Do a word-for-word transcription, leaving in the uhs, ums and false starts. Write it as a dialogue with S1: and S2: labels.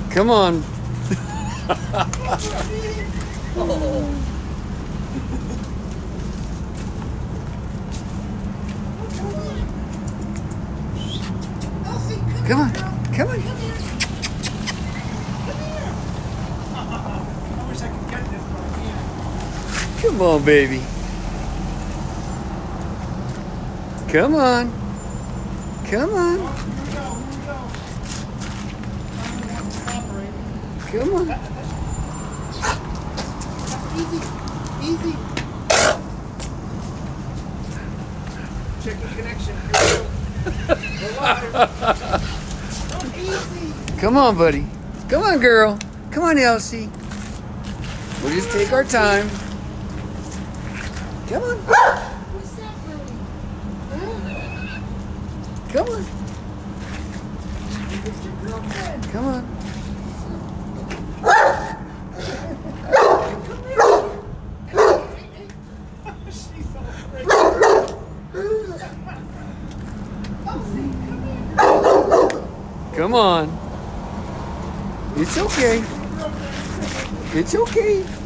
S1: Come on.
S2: Oh.
S3: Elsie, come,
S1: Come on.
S3: here,
S1: Come on.
S3: Come here. Come here. I wish I could get this, but I can't.
S1: Come on, baby. Come on. Come on.
S3: Oh, here we go. Here we go.
S1: Come on.
S3: Easy. Easy. Check the connection. Here we go. We're live. Oh, easy.
S1: Come on, buddy. Come on, girl. Come on, Elsie. We'll just take our time. Come on.
S3: What's that, Brody?
S1: Come on.
S3: It's your girlfriend.
S1: Come on.
S3: She's so afraid. Elsie, come here.
S1: Come on. It's okay. It's okay.